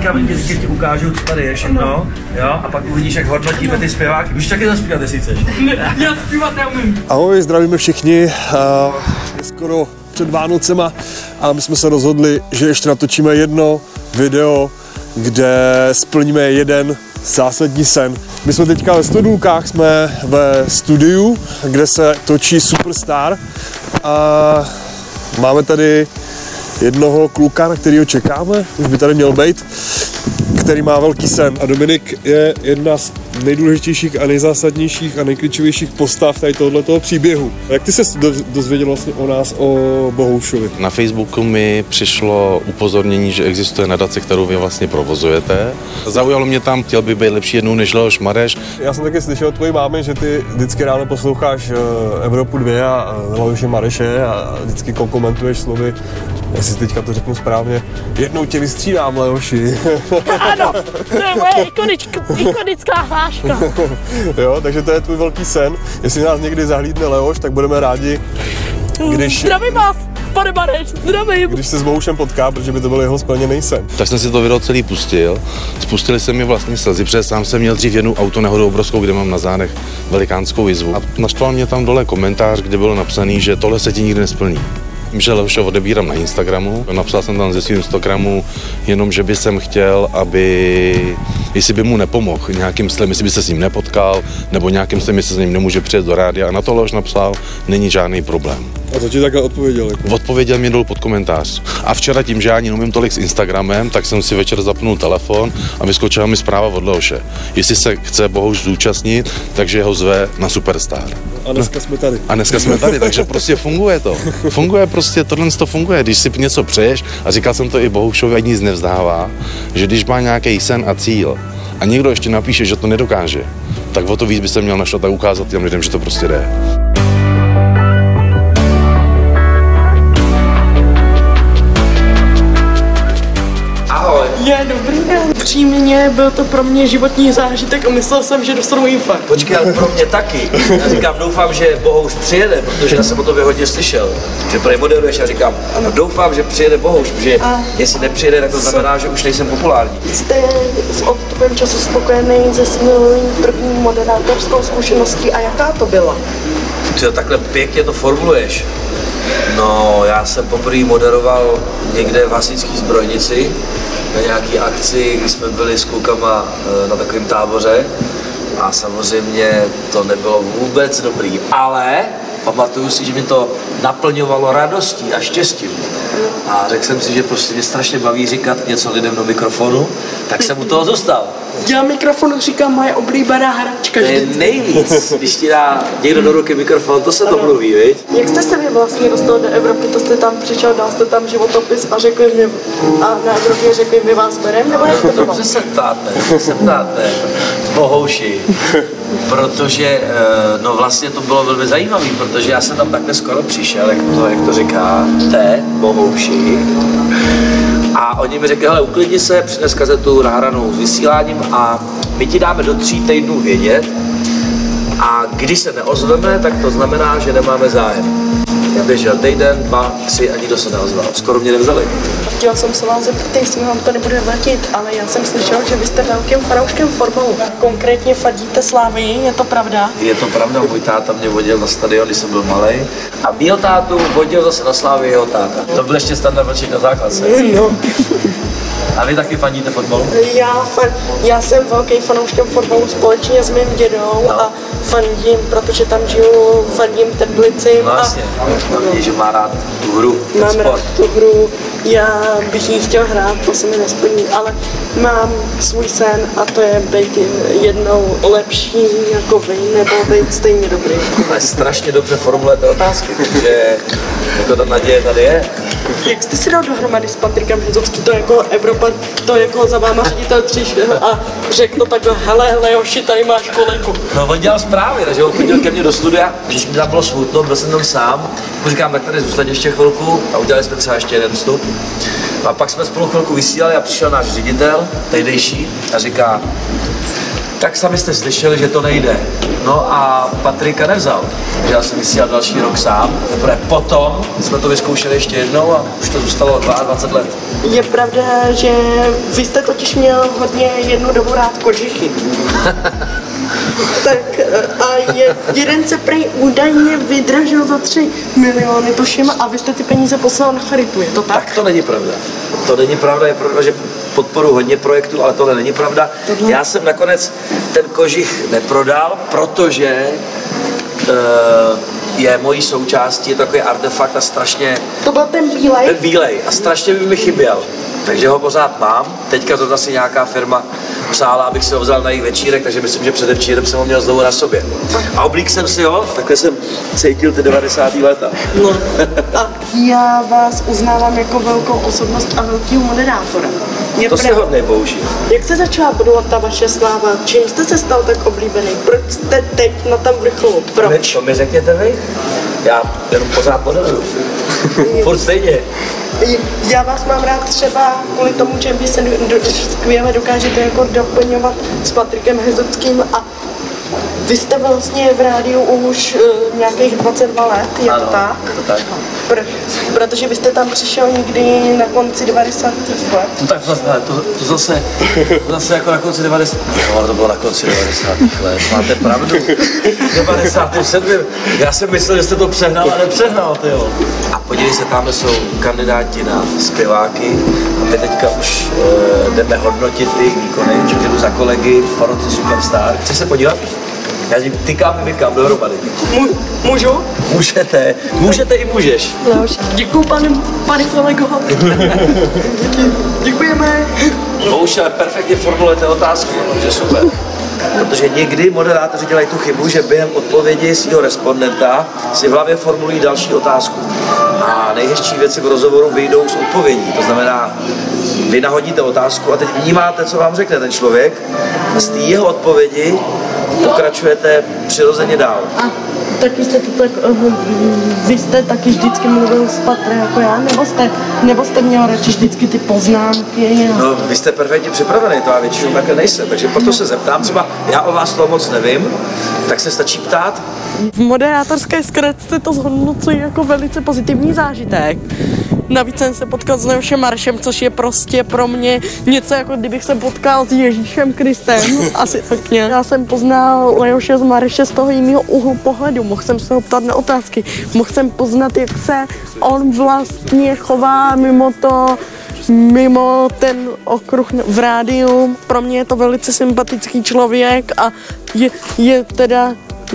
teďka ti ukážu, co tady je všechno, jo, a pak uvidíš, jak hodnotíme ty zpěváky. Můžeš taky zaspívat, jestli chceš. Já zpívat neumím. Ahoj, zdravíme všichni. Je skoro před Vánocema a my jsme se rozhodli, že ještě natočíme jedno video, kde splníme jeden zásadní sen. My jsme teďka ve Stodůlkách, jsme ve studiu, kde se točí Superstar a máme tady jednoho kluka, na kterýho čekáme, už by tady měl být, který má velký sen. A Dominik je jedna z nejdůležitějších a nejzásadnějších a nejklíčovějších postav tady tohoto příběhu. Jak ty se dozvěděl vlastně o nás, o Bohoušovi? Na Facebooku mi přišlo upozornění, že existuje nadace, kterou vy vlastně provozujete. Zaujalo mě tam, chtěl by být lepší jednou než Leoš Mareš. Já jsem taky slyšel od tvojí mámy, že ty vždycky ráno posloucháš Evropu 2 a Leoše Mareše a vždycky komentuješ slovy, jestli teďka to řeknu správně, jednou tě vystřídám, Leoši. Ano, to je moje ikonická hláška. Jo, takže to je tvůj velký sen. Jestli nás někdy zahlídne Leoš, tak budeme rádi, když... Zdravím vás, pane Mareš, zdravím. Když se s Bohušem potká, protože by to byl jeho splněný sen. Tak jsem si to video celý pustil. Spustili se mi vlastně slzy, protože sám jsem měl dřív jednu autonehodu obrovskou, kde mám na zádech velikánskou jizvu. A naštval mě tam dole komentář, kde bylo napsaný, že tohle se ti nikdy nesplní. Že Leoše odebírám na Instagramu. Napsal jsem tam ze svým Instagramu jenom, že by jsem chtěl, jestli by mu nepomohl nějakým stylem, jestli by se s ním nepotkal, nebo nějakým stylem, jestli se s ním nemůže přijet do rádia. A na to Leoš napsal, není žádný problém. A co ti takhle odpověděl? Odpověděl mi dolů pod komentář. A včera tím, že já ani neumím tolik s Instagramem, tak jsem si večer zapnul telefon a vyskočila mi zpráva od Leoše. Jestli se chce Bohuš zúčastnit, takže ho zve na Superstar. A dneska jsme tady. A dneska jsme tady, takže prostě funguje to. Funguje prostě, tohle to funguje, když si něco přeješ, a říkal jsem to i Bohušovi, ať nic nevzdává, že když má nějaký sen a cíl a někdo ještě napíše, že to nedokáže, tak o to víc by se měl našlat a ukázat těm lidem, že to prostě jde. Je dobrý den. Přímě byl to pro mě životní zážitek a myslel jsem, že dostanu infarkt. Počkej, ale pro mě taky. Já říkám, doufám, že Bohouš přijede, protože já jsem o tobě hodně slyšel, že prej moderuješ a říkám, no, doufám, že přijede Bohouš, protože jestli nepřijede, tak to znamená, že už nejsem populární. Jste s odstupem času spokojený se svým první moderátorskou zkušeností a jaká to byla? Že takhle pěkně to formuluješ. No, já jsem poprvé moderoval někde v hasičské zbrojnici na nějaký akci, kdy jsme byli s klukama na takovém táboře a samozřejmě to nebylo vůbec dobrý, ale pamatuju si, že mi to naplňovalo radostí a štěstím. A řekl jsem si, že prostě mě strašně baví říkat něco lidem do mikrofonu, tak jsem u toho zůstal. Já mikrofonu říkám moje oblíbená hračka. To je nejvíc, když ti dá někdo do ruky mikrofon, to se to mluví, viď? Jak jste se vy vlastně dostal do Evropy? To jste tam přišel, dal jste tam životopis a řekli mi, a na Evropě řekli mi vás berem, nebo jak to bylo? Dobře se ptáte, Bohouši, protože no vlastně to bylo velmi zajímavé, protože já jsem tam takhle skoro přišel, jak to říkáte, Bohouši. A oni mi řekli, hele, uklidni se, přines kazetu nahranou s vysíláním a my ti dáme do 3 týdnů vědět a když se neozveme, tak to znamená, že nemáme zájem. Běžel týden, 2, 3 a nikdo se neozval. Skoro mě nevzali. Chtěla jsem se vás zeptat, jestli vám to nebude vadit, ale já jsem slyšel, že vy jste velkým fanouškem fotbalu. Konkrétně fandíte Slavii, je to pravda? Je to pravda, můj táta mě vodil na stadion, když jsem byl malej. A mýho tátu vodil zase na Slavii jeho táta. To byl ještě Standard Vlčík na základce. No. A vy taky fandíte fotbalu? Já jsem velký fanouškem fotbalu společně s mým dědou a fandím, protože tam žiju, fandím Teplici. No jasně, hlavně, že má rád tu hru, ten mám sport. rád tu hru, já bych ji chtěl hrát, to se mi nesplní, ale mám svůj sen a to je být jednou lepší jako vy, nebo být stejně dobrý. Ale strašně dobře formulujete otázky, takže jako ta naděje tady je. Jak jste si dal dohromady s Patrikem Hřizovským, to jako Evropa, to jako za váma ředitel přišel a řekl to takhle, hele Leoši, tady máš kolegu. No on dělal zprávy, takže on chodil ke mně do studia, když mi tam bylo smutno, byl jsem tam sám, mu říkám, tak tady zůstaň ještě chvilku a udělali jsme třeba ještě jeden vstup. A pak jsme spolu chvilku vysílali a přišel náš ředitel, tehdejší, a říká, Tak sami jste slyšeli, že to nejde. No a Patrika nevzal. Takže já jsem vysílal další rok sám. Teprve potom jsme to vyzkoušeli ještě jednou a už to zůstalo 22 let. Je pravda, že vy jste totiž měl hodně jednu dobu rád kožichy. Tak a jeden se prej údajně vydražil za 3 miliony, tuším, a vy jste ty peníze poslal na charitu, je to tak? Tak to není pravda. To není pravda, je pravda, že podporu hodně projektů, ale tohle není pravda. Já jsem nakonec ten kožich neprodal, protože je mojí součástí, je to takový artefakt a strašně... To byl ten bílej? Ten bílej a strašně by mi chyběl. Takže ho pořád mám. Teďka to zase nějaká firma psála, abych si ho vzal na jejich večírek, takže myslím, že předevčírem jsem ho měl znovu na sobě. A oblík jsem si ho, takhle jsem cítil ty 90. léta. No. A já vás uznávám jako velkou osobnost a velkýho moderátora. To jste hodnej použil. Jak se začala budovat ta vaše sláva? Čím jste se stal tak oblíbený? Proč jste teď na tam vrcholu? Proč? To mi řekněte vy? Já jenom pořád moderuju. Furt stejně. Já vás mám rád třeba kvůli tomu, že vy se skvěle dokážete jako doplňovat s Patrikem Hezuckým a vy jste vlastně v rádiu už nějakých 22 let, je to tak? Je to tak. Protože vy jste tam přišel někdy na konci 90. let. No tak to zase jako na konci 90. No, to bylo na konci 90. let, máte pravdu. 97. Já jsem myslel, že jste to přehnal a nepřehnal, tyjo. A podívej se, tamhle jsou kandidáti na zpěváky a my teďka už jdeme hodnotit ty výkony, že jdu za kolegy v poroci Superstar. Chci se podívat? Já si tykám i vykám dohromady. Můžu? Můžete i můžeš. Děkuju, pane kolego. Děkujeme. Bohužel perfektně formulujete otázku, takže super. Protože někdy moderátoři dělají tu chybu, že během odpovědi svého respondenta si v hlavě formulují další otázku. A nejhezčí věci v rozhovoru vyjdou z odpovědí. To znamená, vy nahodíte otázku a teď vnímáte, co vám řekne ten člověk a z té jeho odpovědi pokračujete přirozeně dál. A taky jste to tak, vy jste taky vždycky mluvil s Patrem jako já, nebo jste měl radši vždycky ty poznámky? No, vy jste perfektně připravený, to já většinou takhle nejsem, takže proto se zeptám, třeba já o vás toho moc nevím, tak se stačí ptát. V moderátorské zkratce to zhodnocuji jako velice pozitivní zážitek. Navíc jsem se potkal s Leošem Maršem, což je prostě pro mě něco jako kdybych se potkal s Ježíšem Kristem, asi tak nějak. Já jsem poznal Leoše z Marše z toho jiného úhlu pohledu, mohl jsem se ho ptat na otázky, mohl jsem poznat, jak se on vlastně chová mimo ten okruh v rádiu. Pro mě je to velice sympatický člověk a je teda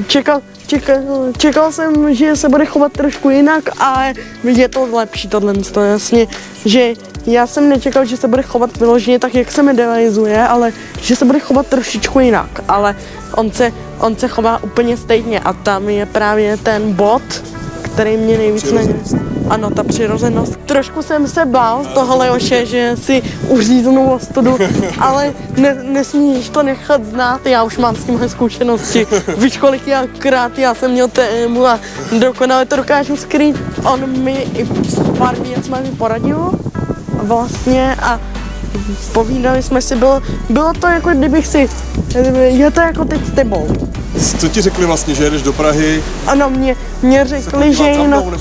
Čekal jsem, že se bude chovat trošku jinak a je to lepší tohle, jasně, že já jsem nečekal, že se bude chovat vyloženě tak, jak se medializuje, ale že se bude chovat trošičku jinak, ale on se chová úplně stejně a tam je právě ten bod, který mě nejvíc Ano, ta přirozenost. Trošku jsem se bál z toho Leoše, že si uříznu ostudu, ale nesmíš to nechat znát, já už mám s tímhle zkušenosti. Víš, kolikrát já jsem měl tému a dokonale to dokážu skrýt. On mi i pár věcmi poradil vlastně a povídali jsme si, bylo to jako kdybych si, je to jako teď s tebou. Co ti řekli vlastně, že jedeš do Prahy? Ano, mě řekli, že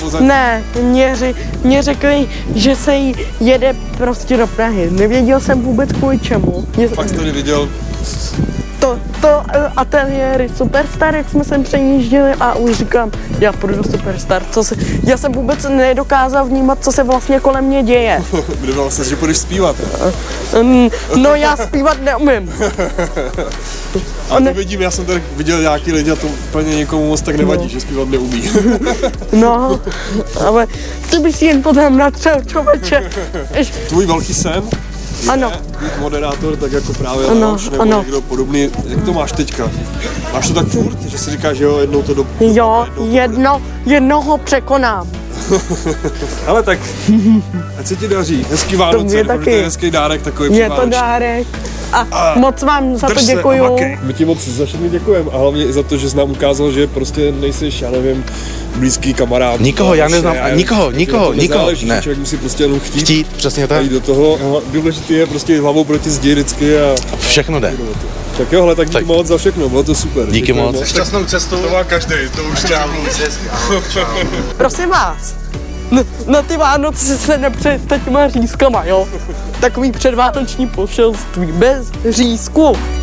mě řekli, že se jede prostě do Prahy. Nevěděl jsem vůbec kvůli čemu. Fakt jsi to nevěděl? To ateliéry Superstar, jak jsme sem přejížděli a už říkám, já půjdu do Superstar. Já jsem vůbec nedokázal vnímat, co se vlastně kolem mě děje. Kdybal jsi, že půjdeš zpívat? No já zpívat neumím. A to vidím, já jsem tady viděl nějaký lidi a to úplně někomu moc tak nevadí, že zpívat neumí. No, ale ty bys jen potom natřel, člověče. Tvůj velký sen? Ano. Být moderátor, tak jako právě Leoš nebo někdo podobný. Jak to máš teďka? Máš to tak furt, že si říkáš, že jo, jednou to Jo, jednoho překonám. Ale tak, ať se ti daří. Hezký Vánoce, to je hezký dárek takový. Je to dárek. A moc vám za to děkuju. My ti moc za všechny děkujeme a hlavně i za to, že jsi nám ukázal, že prostě nejseš, já nevím, blízký kamarád. Nikoho, já neznám, nikoho, ne. Člověk musí prostě jenom chtít přesně tak. Jít do toho. Důležitý je prostě hlavou proti zdi vždycky a všechno jde. Tak jo, hele, tak díky moc za všechno, bylo to super. Díky moc. Šťastnou cestu. To má každý, to už Prosím vás, na ty Vánoce se nepřejste těma řízkama, jo? Takový předvánoční pošelství, bez řízku.